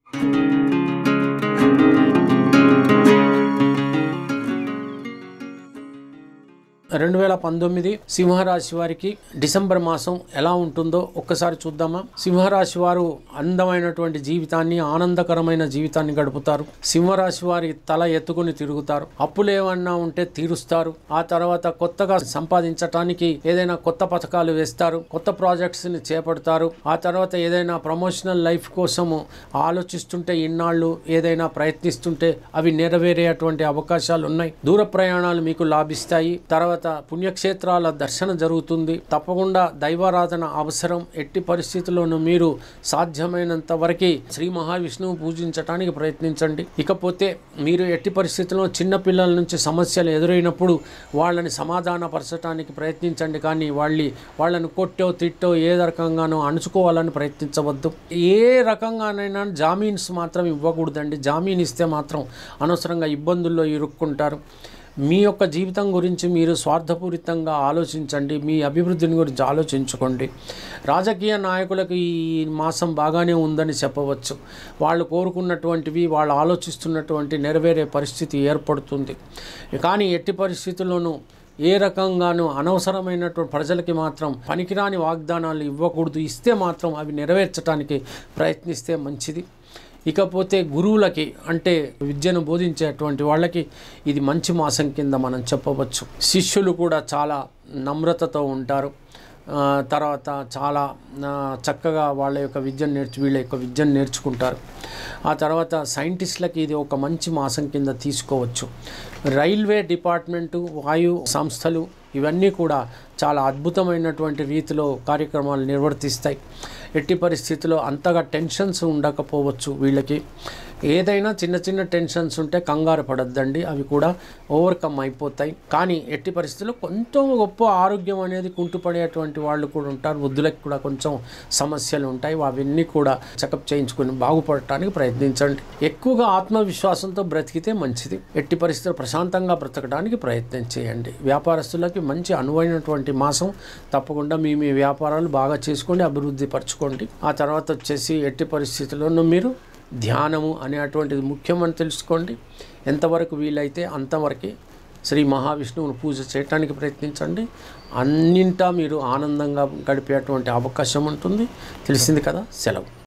సింహరాశి వారికి డిసెంబర్ మాసం ఎలా ఉంటుందో ఒక్కసారి చూద్దామా. సింహరాశి వారు అందమైనటువంటి జీవితాన్ని, ఆనందకరమైన జీవితాన్ని గడుపుతారు. సింహరాశి వారి తల ఎత్తుకుని తిరుగుతారు. అప్పులు ఏమన్నా ఉంటే తీరుస్తారు. ఆ తర్వాత కొత్తగా సంపాదించటానికి ఏదైనా కొత్త పథకాలు వేస్తారు. కొత్త ప్రాజెక్ట్స్ ని చేపడతారు. ఆ తర్వాత ఏదైనా ప్రమోషనల్ లైఫ్ కోసము ఆలోచిస్తుంటే, ఇన్నాళ్ళు ఏదైనా ప్రయత్నిస్తుంటే అవి నెరవేరేటువంటి అవకాశాలు ఉన్నాయి. దూర ప్రయాణాలు మీకు లాభిస్తాయి. తర్వాత పుణ్యక్షేత్రాల దర్శనం జరుగుతుంది. తప్పకుండా దైవారాధన అవసరం. ఎట్టి పరిస్థితుల్లోనూ మీరు సాధ్యమైనంత వరకు శ్రీ మహావిష్ణువు పూజించడానికి ప్రయత్నించండి. ఇకపోతే మీరు ఎట్టి పరిస్థితుల్లో చిన్న పిల్లల నుంచి సమస్యలు ఎదురైనప్పుడు వాళ్ళని సమాధానపరచడానికి ప్రయత్నించండి. కానీ వాళ్ళని కొట్టో తిట్టో ఏ రకంగానో అణుచుకోవాలని ప్రయత్నించవద్దు. ఏ రకంగానైనా జామీన్స్ మాత్రం ఇవ్వకూడదండి. జామీన్ ఇస్తే మాత్రం అనవసరంగా ఇబ్బందుల్లో ఇరుక్కుంటారు. మీ యొక్క జీవితం గురించి మీరు స్వార్థపూరితంగా ఆలోచించండి. మీ అభివృద్ధిని గురించి ఆలోచించుకోండి. రాజకీయ నాయకులకు ఈ మాసం బాగానే ఉందని చెప్పవచ్చు. వాళ్ళు కోరుకున్నటువంటివి, వాళ్ళు ఆలోచిస్తున్నటువంటి నెరవేరే పరిస్థితి ఏర్పడుతుంది. కానీ ఎట్టి పరిస్థితుల్లోనూ ఏ రకంగానూ అనవసరమైనటువంటి ప్రజలకి మాత్రం పనికిరాని వాగ్దానాలు ఇవ్వకూడదు. ఇస్తే మాత్రం అవి నెరవేర్చడానికి ప్రయత్నిస్తే మంచిది. ఇకపోతే గురువులకి, అంటే విద్యను బోధించేటువంటి వాళ్ళకి ఇది మంచి మాసం కింద మనం చెప్పవచ్చు. శిష్యులు కూడా చాలా నమ్రతతో ఉంటారు. తర్వాత చాలా చక్కగా వీళ్ళ యొక్క విద్యను నేర్చుకుంటారు. ఆ తర్వాత సైంటిస్టులకి ఇది ఒక మంచి మాసం కింద తీసుకోవచ్చు. రైల్వే డిపార్ట్మెంటు, వాయు సంస్థలు ఇవన్నీ కూడా చాలా అద్భుతమైనటువంటి రీతిలో కార్యక్రమాలు నిర్వర్తిస్తాయి. ఎట్టి పరిస్థితుల్లో అంతగా టెన్షన్స్ ఉండకపోవచ్చు. వీళ్ళకి ఏదైనా చిన్న చిన్న టెన్షన్స్ ఉంటే కంగారు పడద్దండి, అవి కూడా ఓవర్కమ్ అయిపోతాయి. కానీ ఎట్టి పరిస్థితుల్లో కొంచెం గొప్ప ఆరోగ్యం అనేది కుంటుపడేటువంటి వాళ్ళు కూడా ఉంటారు. వృద్ధులకు కూడా కొంచెం సమస్యలు ఉంటాయి. అవన్నీ కూడా చెకప్ చేయించుకుని బాగుపడటానికి ప్రయత్నించండి. ఎక్కువగా ఆత్మవిశ్వాసంతో బ్రతికితే మంచిది. ఎట్టి పరిస్థితుల్లో ప్రశాంతంగా బ్రతకడానికి ప్రయత్నం చేయండి. వ్యాపారస్తులకి మంచి అనువైనటువంటి మాసం. తప్పకుండా మీ వ్యాపారాలు బాగా చేసుకోండి, అభివృద్ధి పరచుకోండి. ఆ తర్వాత వచ్చేసి ఎట్టి పరిస్థితుల్లోనూ మీరు ధ్యానము అనేటువంటిది ముఖ్యమని తెలుసుకోండి. ఎంతవరకు వీలైతే అంతవరకు శ్రీ మహావిష్ణువును పూజ చేయటానికి ప్రయత్నించండి. అన్నింటా మీరు ఆనందంగా గడిపేటువంటి అవకాశం ఉంటుంది. తెలిసింది కదా. సెలవు.